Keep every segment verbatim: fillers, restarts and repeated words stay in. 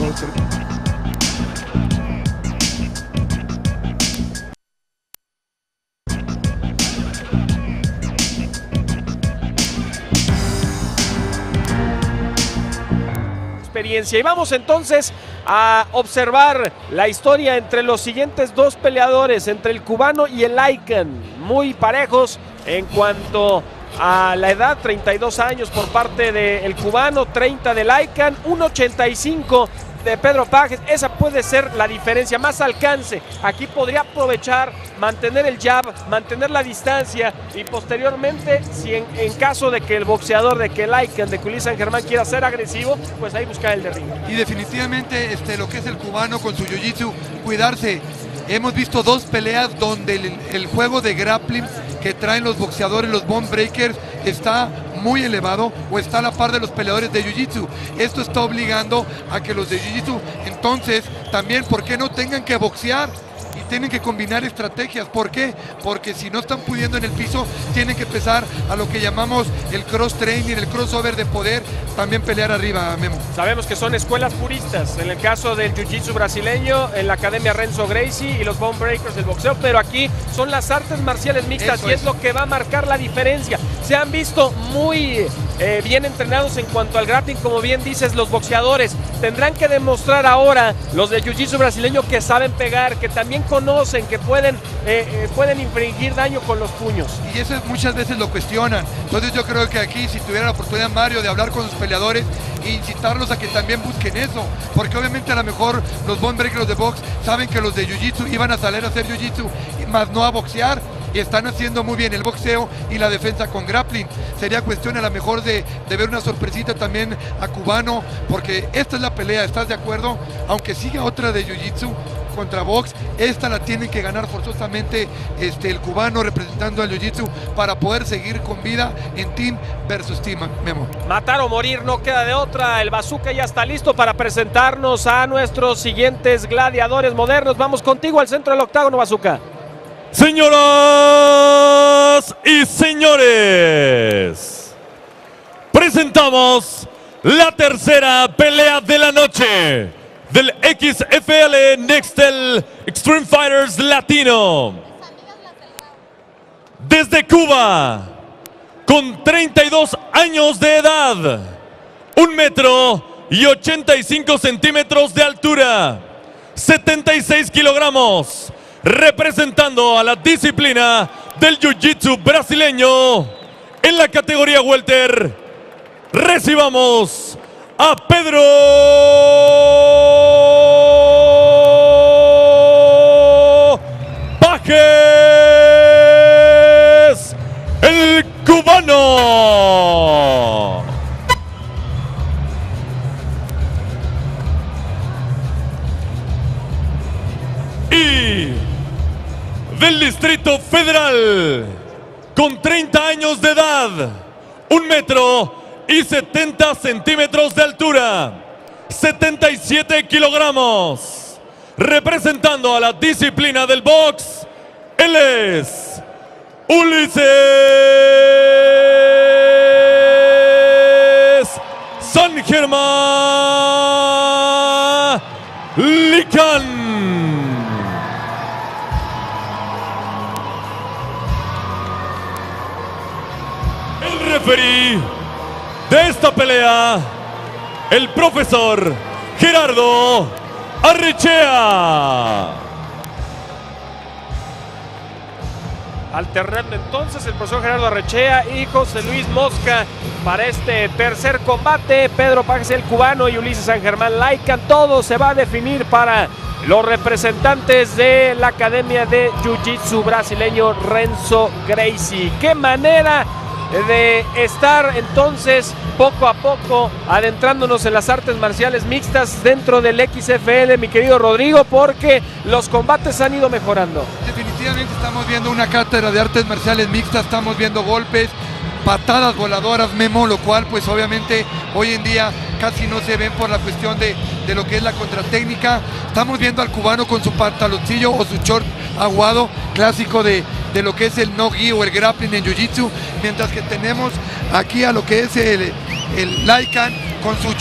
experiencia. Y vamos entonces a observar la historia entre los siguientes dos peleadores, entre el cubano y el Lycan, muy parejos en cuanto a la edad, treinta y dos años por parte del cubano, treinta del Lycan, uno ochenta y cinco de Pedro Pages. Esa puede ser la diferencia, más alcance. Aquí podría aprovechar, mantener el jab, mantener la distancia y posteriormente, si en, en caso de que el boxeador, de que el Lycan, de que Ulises San Germán quiera ser agresivo, pues ahí buscar el derribo. Y definitivamente este, lo que es el cubano con su jiu-jitsu, cuidarse. Hemos visto dos peleas donde el, el juego de grappling que traen los boxeadores, los bone breakers, está muy elevado o está a la par de los peleadores de jiu-jitsu. Esto está obligando a que los de jiu-jitsu entonces también, ¿por qué no tengan que boxear? Y tienen que combinar estrategias. ¿Por qué? Porque si no están pudiendo en el piso, tienen que empezar a lo que llamamos el cross training, el crossover de poder, también pelear arriba, Memo. Sabemos que son escuelas puristas, en el caso del jiu-jitsu brasileño, en la academia Renzo Gracie y los bone breakers del boxeo, pero aquí son las artes marciales mixtas. Eso y es. es lo que va a marcar la diferencia. Se han visto muy eh, bien entrenados en cuanto al grappling, como bien dices, los boxeadores. Tendrán que demostrar ahora los de jiu-jitsu brasileño que saben pegar, que también conocen, que pueden, eh, eh, pueden infringir daño con los puños. Y eso muchas veces lo cuestionan. Entonces yo creo que aquí, si tuviera la oportunidad, Mario, de hablar con sus peleadores e incitarlos a que también busquen eso, porque obviamente a lo mejor los bone breakers de box saben que los de jiu-jitsu iban a salir a hacer jiu-jitsu, más no a boxear, y están haciendo muy bien el boxeo y la defensa con grappling. Sería cuestión a lo mejor de, de ver una sorpresita también a cubano, porque esta es la pelea, ¿estás de acuerdo? Aunque siga otra de jiu-jitsu contra box, esta la tiene que ganar forzosamente este, el cubano representando al jiu-jitsu para poder seguir con vida en team versus team, Memo. Matar o morir, no queda de otra. El Bazooka ya está listo para presentarnos a nuestros siguientes gladiadores modernos. Vamos contigo al centro del octágono, Bazooka. Señoras y señores, presentamos la tercera pelea de la noche del X F L Nextel Extreme Fighters Latino. Desde Cuba, con treinta y dos años de edad, un metro y ochenta y cinco centímetros de altura, setenta y seis kilogramos, representando a la disciplina del jiu-jitsu brasileño en la categoría welter. Recibamos a Pedro Pages, el cubano. Y del Distrito Federal, con treinta años de edad, un metro y setenta centímetros de altura, setenta y siete kilogramos, representando a la disciplina del box, él es Ulises San Germán Lycan. El referee de esta pelea, el profesor Gerardo Arrechea. Alternando entonces el profesor Gerardo Arrechea y José Luis Mosca para este tercer combate. Pedro Pages, el cubano, y Ulises San Germán Lycan. Todo se va a definir para los representantes de la Academia de Jiu-Jitsu brasileño Renzo Gracie. ¡Qué manera de estar entonces poco a poco adentrándonos en las artes marciales mixtas dentro del X F L, mi querido Rodrigo, porque los combates han ido mejorando? Definitivamente estamos viendo una cátedra de artes marciales mixtas, estamos viendo golpes, patadas voladoras, Memo, lo cual pues obviamente hoy en día casi no se ven por la cuestión de, de lo que es la contratécnica. Estamos viendo al cubano con su pantaloncillo o su short aguado, clásico de, de lo que es el no-gi o el grappling en jiu-jitsu, mientras que tenemos aquí a lo que es el, el Lycan con su short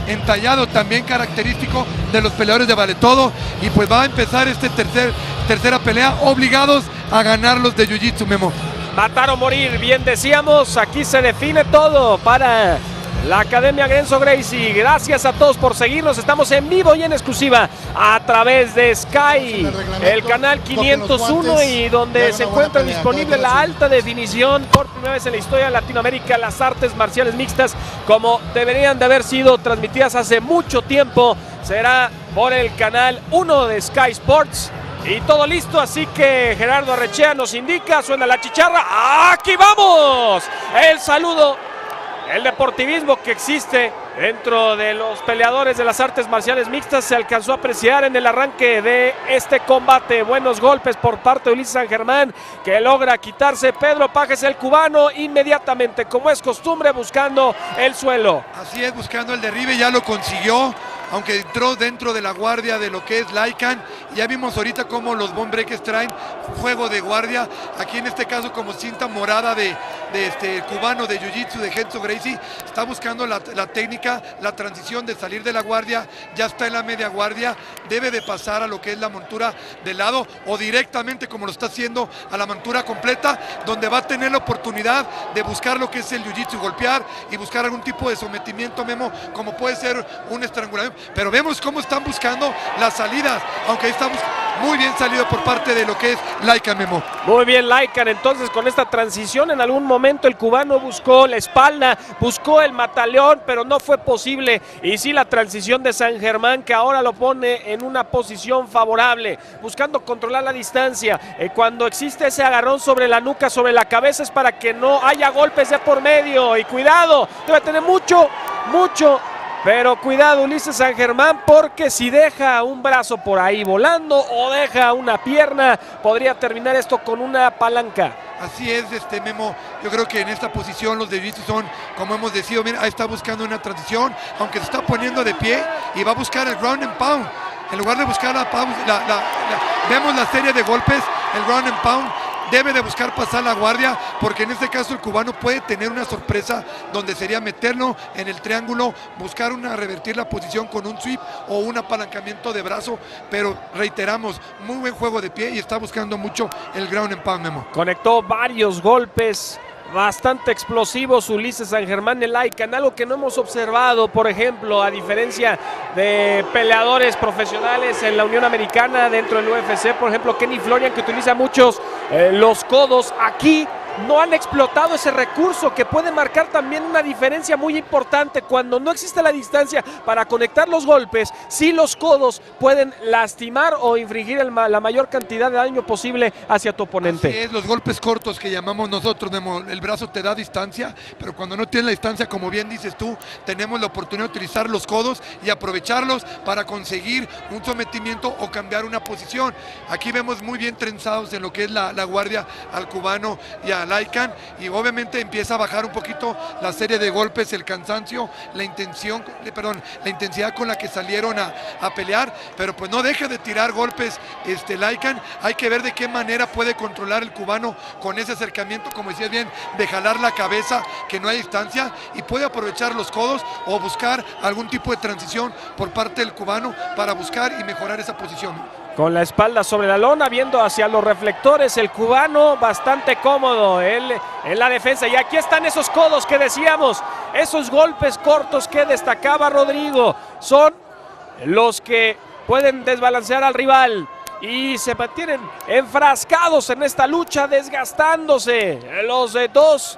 entallado, también característico de los peleadores de Vale Todo. Y pues va a empezar este tercer, tercera pelea, obligados a ganar los de Jiu-Jitsu, Memo. Matar o morir, bien decíamos, aquí se define todo para la Academia Renzo Gracie. Gracias a todos por seguirnos, estamos en vivo y en exclusiva a través de Sky, el canal quinientos uno, y donde se encuentra disponible la alta definición por primera vez en la historia de Latinoamérica, las artes marciales mixtas como deberían de haber sido transmitidas hace mucho tiempo. Será por el canal uno de Sky Sports. Y todo listo, así que Gerardo Arrechea nos indica, suena la chicharra. ¡Aquí vamos! El saludo, el deportivismo que existe dentro de los peleadores de las artes marciales mixtas se alcanzó a apreciar en el arranque de este combate. Buenos golpes por parte de Ulises San Germán, que logra quitarse Pedro Pajes, el cubano, inmediatamente, como es costumbre, buscando el suelo. Así es, buscando el derribe, ya lo consiguió, aunque entró dentro de la guardia de lo que es Laikan. Ya vimos ahorita cómo los Bone Breakers traen juego de guardia, aquí en este caso como cinta morada de, de este cubano de Jiu-Jitsu de Renzo Gracie. Está buscando la, la técnica, la transición de salir de la guardia, ya está en la media guardia, debe de pasar a lo que es la montura de lado o directamente, como lo está haciendo, a la montura completa, donde va a tener la oportunidad de buscar lo que es el Jiu-Jitsu, golpear y buscar algún tipo de sometimiento, Memo, como puede ser un estrangulamiento. Pero vemos cómo están buscando las salidas, aunque ahí estamos muy bien salido por parte de lo que es Laikan, Memo. Muy bien Laikan, entonces con esta transición en algún momento el cubano buscó la espalda, buscó el mataleón, pero no fue posible. Y sí, la transición de San Germán, que ahora lo pone en una posición favorable, buscando controlar la distancia. Eh, cuando existe ese agarrón sobre la nuca, sobre la cabeza, es para que no haya golpes de por medio. Y cuidado, debe tener mucho, mucho... Pero cuidado Ulises San Germán, porque si deja un brazo por ahí volando o deja una pierna, podría terminar esto con una palanca. Así es, este Memo, yo creo que en esta posición los de Jiu-Jitsu son, como hemos decidido, mira, ahí está buscando una transición, aunque se está poniendo de pie y va a buscar el ground and pound. En lugar de buscar la, la, la, la vemos la serie de golpes, el ground and pound. Debe de buscar pasar la guardia, porque en este caso el cubano puede tener una sorpresa donde sería meterlo en el triángulo, buscar una revertir la posición con un sweep o un apalancamiento de brazo, pero reiteramos, muy buen juego de pie y está buscando mucho el ground and pound, Memo. Conectó varios golpes bastante explosivos Ulises San Germán en Laikan, algo que no hemos observado, por ejemplo, a diferencia de peleadores profesionales en la Unión Americana, dentro del U F C, por ejemplo, Kenny Florian, que utiliza muchos eh, los codos. Aquí no han explotado ese recurso, que puede marcar también una diferencia muy importante. Cuando no existe la distancia para conectar los golpes, sí los codos pueden lastimar o infringir el, la mayor cantidad de daño posible hacia tu oponente. Así es, los golpes cortos que llamamos nosotros, el brazo te da distancia, pero cuando no tienes la distancia, como bien dices tú, tenemos la oportunidad de utilizar los codos y aprovecharlos para conseguir un sometimiento o cambiar una posición. Aquí vemos muy bien trenzados en lo que es la, la guardia al cubano y a Laikan, y obviamente empieza a bajar un poquito la serie de golpes, el cansancio, la intención, perdón, la intensidad con la que salieron a, a pelear, pero pues no deja de tirar golpes este Laikan. Hay que ver de qué manera puede controlar el cubano con ese acercamiento, como decías bien, de jalar la cabeza, que no hay distancia, y puede aprovechar los codos o buscar algún tipo de transición por parte del cubano para buscar y mejorar esa posición. Con la espalda sobre la lona, viendo hacia los reflectores, el cubano bastante cómodo él, en la defensa. Y aquí están esos codos que decíamos, esos golpes cortos que destacaba Rodrigo, son los que pueden desbalancear al rival. Y se mantienen enfrascados en esta lucha, desgastándose los de dos.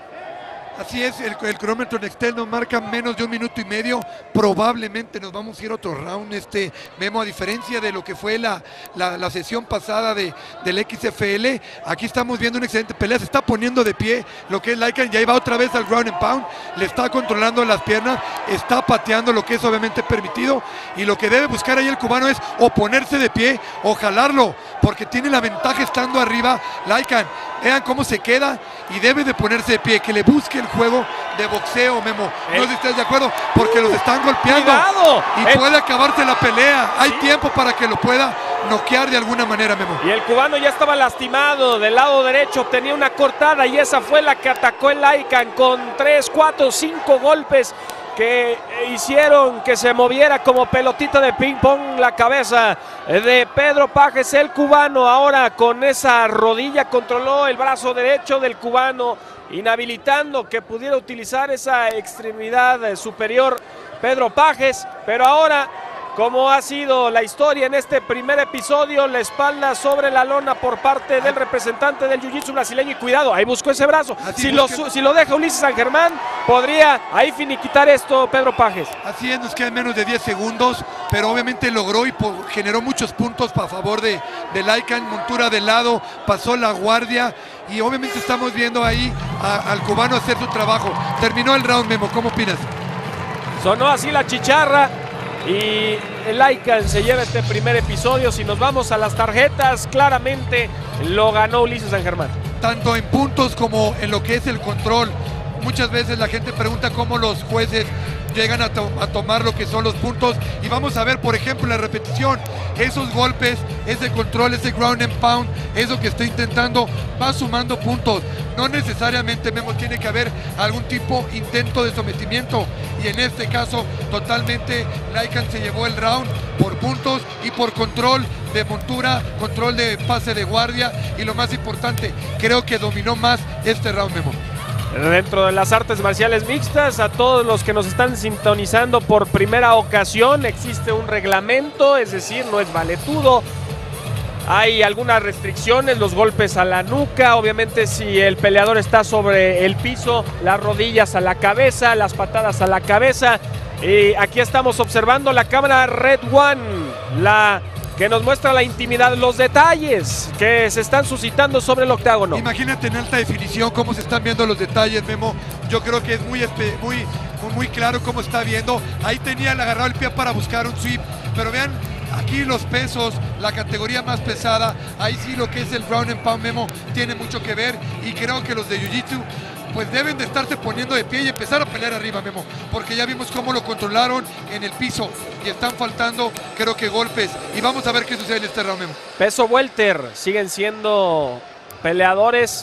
Así es, el, el cronómetro en Excel nos marca menos de un minuto y medio. Probablemente nos vamos a ir a otro round, este Memo, a diferencia de lo que fue la, la, la sesión pasada de, del X F L. Aquí estamos viendo una excelente pelea, se está poniendo de pie lo que es Laikan, ya iba otra vez al ground and pound, le está controlando las piernas, está pateando, lo que es obviamente permitido, y lo que debe buscar ahí el cubano es o ponerse de pie o jalarlo, porque tiene la ventaja estando arriba Laikan. Vean cómo se queda y debe de ponerse de pie, que le busque el juego de boxeo, Memo. No sé si estás de acuerdo, porque los están golpeando. ¡Cuidado! Y puede acabarse la pelea. Hay ¿Sí? tiempo para que lo pueda noquear de alguna manera, Memo. Y el cubano ya estaba lastimado del lado derecho, tenía una cortada y esa fue la que atacó el Laikan con tres, cuatro, cinco golpes que hicieron que se moviera como pelotita de ping pong la cabeza de Pedro Pages, el cubano. Ahora con esa rodilla controló el brazo derecho del cubano, inhabilitando que pudiera utilizar esa extremidad superior Pedro Pages, pero ahora, como ha sido la historia en este primer episodio, la espalda sobre la lona por parte del representante del jiu-jitsu brasileño. Y cuidado, ahí buscó ese brazo. Si lo, si lo deja Ulises San Germán, podría ahí finiquitar esto Pedro Pages. Así es, nos quedan menos de diez segundos, pero obviamente logró y generó muchos puntos a favor de, de Laikan. Montura de lado, pasó la guardia y obviamente estamos viendo ahí a, al cubano hacer su trabajo. Terminó el round, Memo, ¿cómo opinas? Sonó así la chicharra y el Laikan se lleva este primer episodio. Si nos vamos a las tarjetas, claramente lo ganó Ulises San Germán. Tanto en puntos como en lo que es el control. Muchas veces la gente pregunta cómo los jueces llegan a, to a tomar lo que son los puntos, y vamos a ver, por ejemplo, la repetición, esos golpes, ese control, ese ground and pound, eso que está intentando, va sumando puntos. No necesariamente, Memo, tiene que haber algún tipo intento de sometimiento, y en este caso totalmente Laikan se llevó el round por puntos y por control de montura, control de pase de guardia, y lo más importante, creo que dominó más este round, Memo. Dentro de las artes marciales mixtas, a todos los que nos están sintonizando por primera ocasión, existe un reglamento, es decir, no es valetudo. Hay algunas restricciones, los golpes a la nuca, obviamente si el peleador está sobre el piso, las rodillas a la cabeza, las patadas a la cabeza. Y aquí estamos observando la cámara Red One, la que nos muestra la intimidad, los detalles que se están suscitando sobre el octágono. Imagínate en alta definición cómo se están viendo los detalles, Memo. Yo creo que es muy, muy, muy claro cómo está viendo. Ahí tenía el agarrado el pie para buscar un sweep, pero vean aquí los pesos, la categoría más pesada, ahí sí lo que es el ground and pound, Memo, tiene mucho que ver, y creo que los de Jiu-Jitsu pues deben de estarse poniendo de pie y empezar a pelear arriba, Memo, porque ya vimos cómo lo controlaron en el piso y están faltando, creo que golpes, y vamos a ver qué sucede en este round, Memo. Peso welter, siguen siendo peleadores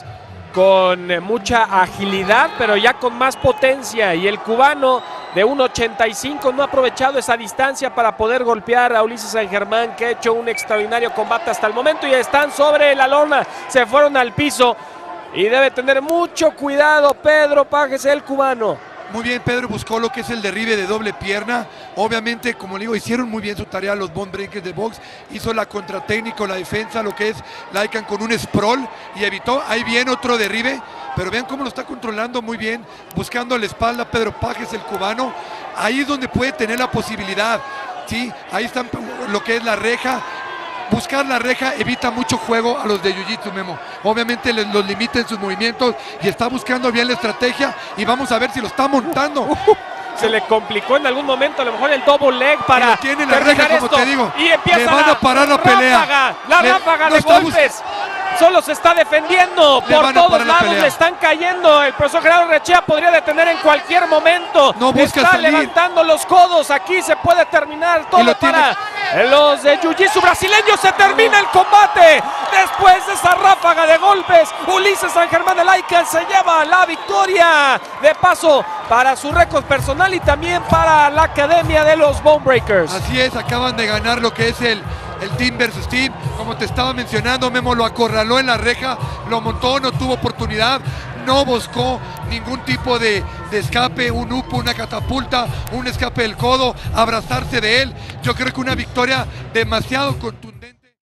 con mucha agilidad, pero ya con más potencia, y el cubano de uno ochenta y cinco no ha aprovechado esa distancia para poder golpear a Ulises San Germán, que ha hecho un extraordinario combate hasta el momento, y están sobre la lona, se fueron al piso. Y debe tener mucho cuidado Pedro Pages, el cubano. Muy bien, Pedro buscó lo que es el derribe de doble pierna. Obviamente, como le digo, hicieron muy bien su tarea los bone breakers de box. Hizo la contratécnica, la defensa, lo que es Laikan con un sprawl y evitó. Ahí viene otro derribe, pero vean cómo lo está controlando muy bien, buscando la espalda Pedro Pages, el cubano. Ahí es donde puede tener la posibilidad, ¿sí? Ahí está lo que es la reja. Buscar la reja evita mucho juego a los de Jiu-Jitsu, Memo. Obviamente les, los limita en sus movimientos y está buscando bien la estrategia, y vamos a ver si lo está montando. Uh, se le complicó en algún momento, a lo mejor el double leg para y tiene la reja, como esto. te digo. Y empieza le van la a parar la pelea. Ráfaga, la le, ráfaga no de golpes. Solo se está defendiendo, le por todos lados le están cayendo. El profesor Gerardo Rechea podría detener en cualquier momento. No busca está salir. Levantando los codos, aquí se puede terminar todo para los de Jiu-Jitsu brasileños. Se termina el combate. Después de esa ráfaga de golpes, Ulises San Germán de Laikan se lleva la victoria. De paso, para su récord personal y también para la academia de los Bone Breakers. Así es, acaban de ganar lo que es el el team versus team, como te estaba mencionando, Memo, lo acorraló en la reja, lo montó, no tuvo oportunidad, no buscó ningún tipo de, de escape, un upo, una catapulta, un escape del codo, abrazarse de él. Yo creo que una victoria demasiado contundente.